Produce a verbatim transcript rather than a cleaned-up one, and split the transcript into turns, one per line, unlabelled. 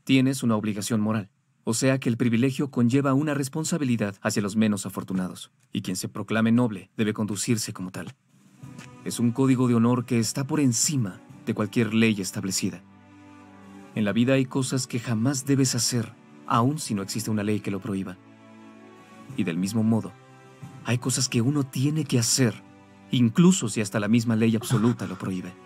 tienes una obligación moral. O sea que el privilegio conlleva una responsabilidad hacia los menos afortunados, y quien se proclame noble debe conducirse como tal. Es un código de honor que está por encima de cualquier ley establecida. En la vida hay cosas que jamás debes hacer, aun si no existe una ley que lo prohíba. Y del mismo modo, hay cosas que uno tiene que hacer, incluso si hasta la misma ley absoluta lo prohíbe.